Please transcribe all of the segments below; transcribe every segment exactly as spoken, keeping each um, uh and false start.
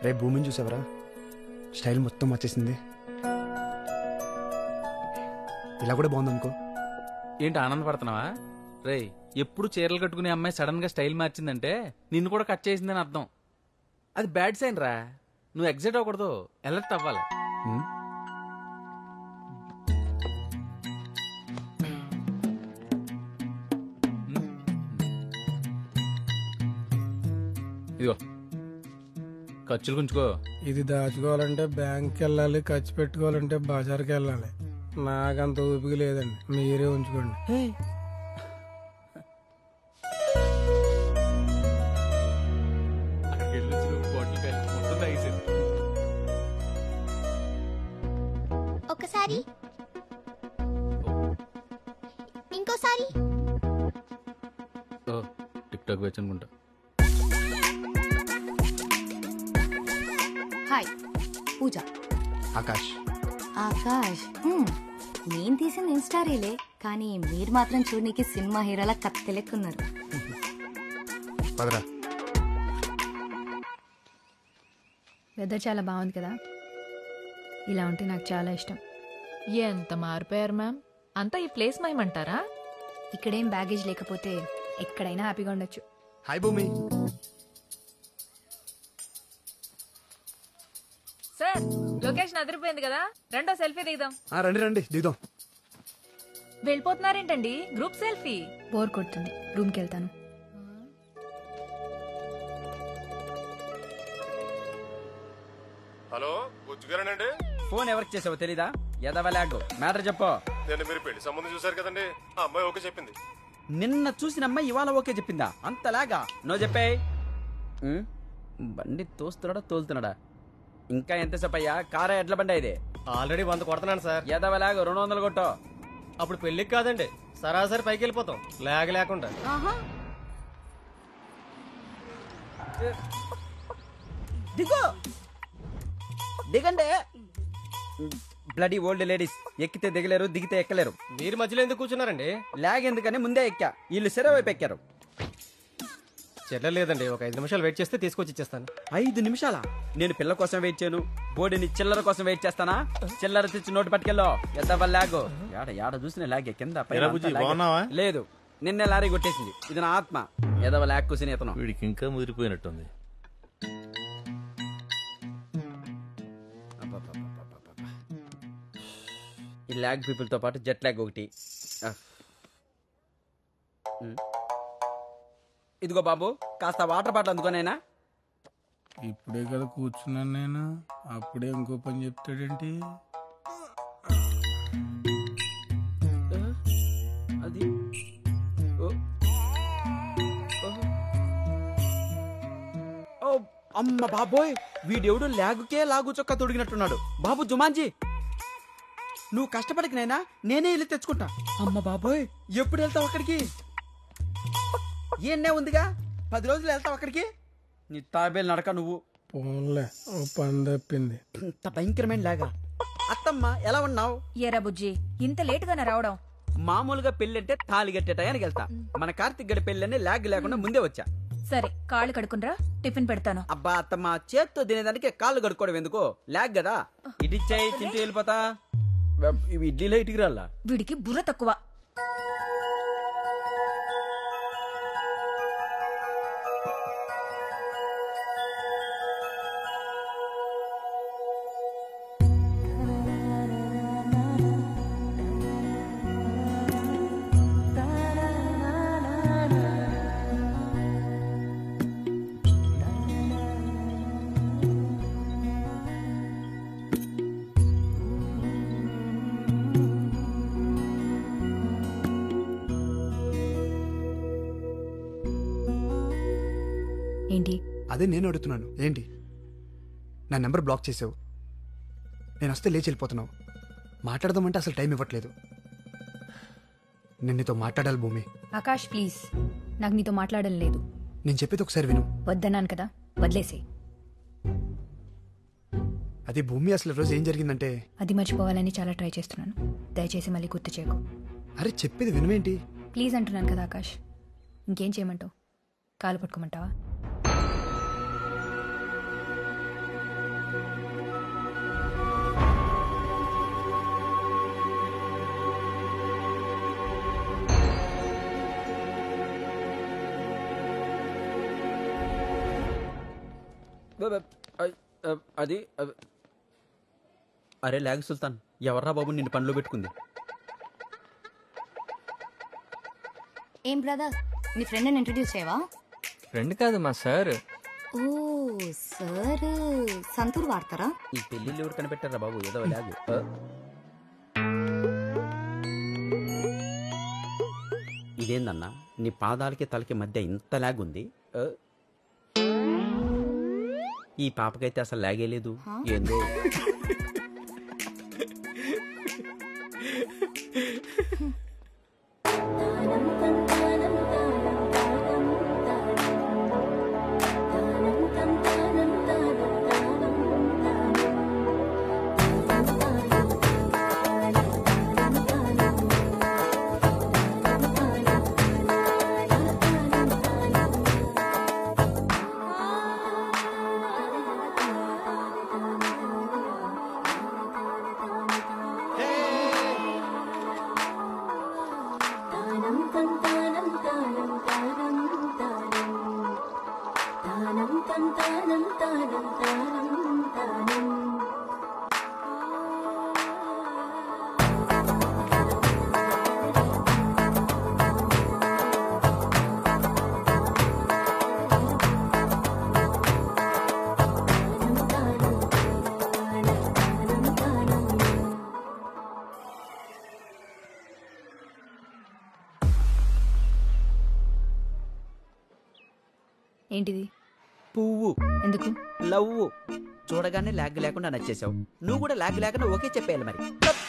రేపు భూమిని చూసావరా, స్టైల్ మొత్తం వచ్చేసింది. ఇలా కూడా బాగుందనుకో. ఏంటి ఆనందపడుతున్నావా? రే, ఎప్పుడు చీరలు కట్టుకునే అమ్మాయి సడన్ గా స్టైల్ మార్చిందంటే నిన్ను కూడా కట్ చేసిందని అర్థం. అది బ్యాడ్ సైన్ రా. నువ్వు ఎగ్జైట్ అవ్వకూడదు, అలర్ట్ అవ్వాలి. ఇదిగో ఖర్చులు గుంచుకో. ఇది దాచుకోవాలంటే బ్యాంక్కి వెళ్ళాలి, ఖర్చు పెట్టుకోవాలంటే బజార్కి వెళ్ళాలి. నాకంత ఊపిక లేదండి, మీరే ఉంచుకోండి. ఒకసారి ఇంకోసారి. టిక్ టాక్ వచ్చి అనుకుంటా. హాయ్, పూజ. ఆకాష్. ఆకాష్ నేను తీసిన ఇన్స్టా రీలే, కానీ మీరు మాత్రం చూడనీకి సినిమా హీరోలా కత్తెలెక్కున్నారు. వెదర్ చాలా బాగుంది కదా, ఇలా ఉంటే నాకు చాలా ఇష్టం. ఎంత మారిపోయారు మ్యామ్, అంతా ఈ ప్లేస్ మైమంటారా? ఇక్కడేం బ్యాగేజ్ లేకపోతే ఎక్కడైనా హ్యాపీగా ఉండొచ్చు. హాయ్ భూమి. సార్, లొకేషన్ అదిరిపోయింది కదా, రెండో సెల్ఫీ దిగుదాం. రండి రండి దిగుదాం. వెళ్ళిపోతున్నారేంటండి? Group selfie. బోర్ కొడుతుంది, రూమ్కి వెళ్తాను. హలో, బుజ్జుగారేనండి? ఫోన్ ఎవరికి చేసావో తెలీదా? ఎదవలాగు మ్యాటర్ చెప్పు. నేను మీరు పెళ్లి సంబంధం చూసారు కదండి, ఆ అమ్మాయి ఓకే చెప్పింది. నిన్న చూసిన అమ్మాయి ఇవాళ ఓకే చెప్పిందా? అంతలాగా నో చెప్పే. బండి తోస్తున్నాడా తోలుతున్నాడా? ఇంకా ఎంతసేపు అయ్యా? కారా ఎడ్ల బండి ఇది? ఆల్రెడీ వంద కొడుతున్నాను సార్. ఎదవలాగు రెండు వందలు కొట్టో. అప్పుడు పెళ్లికి కాదండి, సరాసరి పైకి వెళ్ళిపోతాం లేక లేకుండా. దిగు దిగండి. బ్లడీ ఓల్డ్ లేడీస్, ఎక్కితే దిగలేరు, దిగితే ఎక్కలేరు. మీరు మధ్యలో ఎందుకు కూర్చున్నారండి? లాగ్ ఎందుకని ముందే ఎక్కా, వీళ్ళు సెర వైపు ఎక్కారు. చెట్ల లేదండి, ఒక ఐదు నిమిషాలు వెయిట్ చేస్తే తీసుకొచ్చి ఇచ్చేస్తాను. ఐదు నిమిషాలా? నేను పిల్ల కోసం వెయిట్ చేయను, బోడిని చిల్లర కోసం వెయిట్ చేస్తానా? చిల్లర తెచ్చి నోటు పట్టుకెళ్ళో. ఎద్దవ లాగు. యాడ యాడ చూసిన లాగే కింద. లేదు, నిన్నే లారీ కొట్టేసింది. ఇది నా ఆత్మ. ఎదవ లాగ్ కూసిన ఇతను. వీడికి ఇంకా ముదిరిపోయినట్టుంది. ఈ లాగ్ పీపుల్ తో పాటు జెట్ లాగ్ ఒకటి. ఇదిగో బాబు, కాస్త వాటర్ బాటిల్ అందుకోనైనా. ఇప్పుడే కదా కూర్చున్నాను నేను, అప్పుడే ఇంకో పని చెప్తాడేంటి? అది అమ్మ బాబోయ్, వీడెవడు లాగుకే లాగు చొక్క తొడిగినట్టున్నాడు. బాబు జుమాన్జీ, నువ్వు కష్టపడక నైనా నేనే వెళ్ళి తెచ్చుకుంటా. అమ్మ బాబోయ్, ఎప్పుడు వెళ్తావు అక్కడికి? ఏనే ఉందిగా, పది రోజులు వెళ్తావు అక్కడికి. నీ తాబేలు నడక నువ్వు. పోన్లే, ఓ పని తప్పింది. ఇంత భయంకరమైన లాగా. అత్తమ్మ ఎలా ఉన్నావు? ఏరా బుజ్జి, ఇంత లేటుగానే రావడం? మామూలుగా పెళ్ళంటే తాళి కట్టే టయానికి వెళ్తా. మన కార్తిక్ గడి పెళ్ళని లాగ్ లేకుండా ముందే వచ్చా. సరే, కాళ్ళు కడుకునరా, టిఫిన్ పెడతాను. అబ్బా అత్తమ్మ, చేత్తో తినేదానికి కాళ్ళు కడుక్కోవడం ఎందుకు? లాగ్ కదా. ఇడిచ్చాయి, తింటూ వెళ్ళిపోతా. ఇవి ఇడ్లీలో ఇటుకి రాలా? వీడికి బుర్ర తక్కువ. ఏంటి? అదే నేను అడుగుతున్నాను. ఏంటి నా నెంబర్ బ్లాక్ చేసావు? నేను వస్తే లేచి వెళ్ళిపోతున్నావు. మాట్లాడదామంటే అసలు టైం ఇవ్వట్లేదు. నేను నీతో మాట్లాడాలి భూమి. ఆకాష్ ప్లీజ్, నాకు నీతో మాట్లాడడం లేదు. నేను చెప్పేది ఒకసారి విను. వద్దన్నాను కదా, వదిలేసే. అది భూమి, అసలు రోజు ఏం జరిగిందంటే అది మర్చిపోవాలని చాలా ట్రై చేస్తున్నాను. దయచేసి మళ్ళీ గుర్తు చేయకు. అరే చెప్పేది వినవేంటి? ప్లీజ్ అంటున్నాను కదా ఆకాష్. ఇంకేం చేయమంటావు? కాలు పట్టుకోమంటావా? అది అరే లాగ్ సుల్తాన్, ఎవర్రా బాబు నిన్ను పనిలో పెట్టుకుంది? ఏం బ్రదర్, నీ ఫ్రెండ్ ఇంట్రడ్యూస్ చేయవా? ఫ్రెండ్ కాదు మా సార్. ఓ సార్, సంతూర్ వాడతారా? ఈ పెళ్లిళ్ళు ఎవరు కనిపెట్టారా బాబు? ఏదో లాగ్. ఇదేందన్నా నీ పాదాలకి తలకి మధ్య ఇంత లాగ్ ఉంది? ఈ పాపకైతే అసలు లాగే లేదు. ఏందో ఏంటిది? పువ్వు. ఎందుకు? లవ్. చూడగానే లాగ్ లేకుండా నచ్చేసావు. నువ్వు కూడా లాగ్ లేకుండా ఓకే చెప్పేయాలి మరి.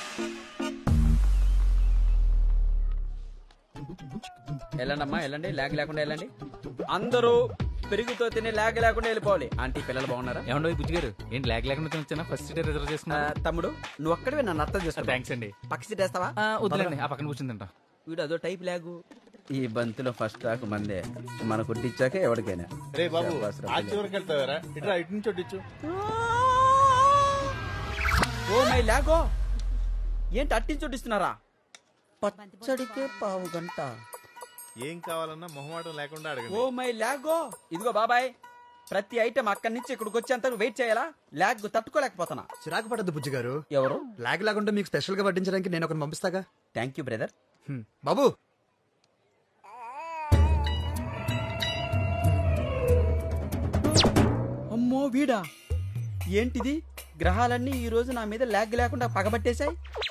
వెళ్ళండమ్మా, వెళ్ళండి. లాగ్ లేకుండా వెళ్ళండి. అందరూ పెరుగుతో తిని లాగ్ లేకుండా వెళ్ళిపోవాలి. ఆంటీ పిల్లలు బాగున్నారా? ఏమండో బుజ్జి గారు, ఏంటి లాగ్ లేకుండా తినొచ్చానా? ఫస్ట్ సీట్ రిజర్వ్ చేసుకున్నా. తమ్ముడు నువ్వు ఒక్కడివే నన్ను అర్థం చేసుకో. థ్యాంక్స్ అండి. పక్క సీట్ వేస్తావా? వద్దులేండి, ఆ పక్కన కూర్చుందంట. వీడు అదో టైప్ లాగు. ఈ బంతిలో ఫస్ట్ టాక్ మందే. మన కొట్టించాక ఎవరికైనా. రే బాబు, ఆ చివరికి వెళ్తావారా? ఇట్లా ఇటు నుంచి కొట్టించు. ఓ మై లాగో, ఏంటి అట్టించి చోటిస్తున్నారా? పచ్చడికే పావు గంట. ఏం కావాలన్నా మొహమాటం లేకుండా అడగండి. ఓ మై లాగో. ఇదిగో బాబాయ్, ప్రతి ఐటమ్ అక్కడి నుంచి ఇక్కడికి వచ్చేంత వెయిట్ చేయాలా? లాగ్ తట్టుకోలేకపోతున్నా. చిరాకు పడద్దు బుజ్జి గారు. ఎవరు? లాగ్ లాగుంటే మీకు స్పెషల్ గా వడ్డించడానికి నేను ఒకరిని పంపిస్తాగా. Thank you brother. బాబు, అమ్మో వీడా, ఏంటిది? గ్రహాలన్నీ ఈ రోజు నా మీద లాగ్ లేకుండా పగబట్టేశాయి.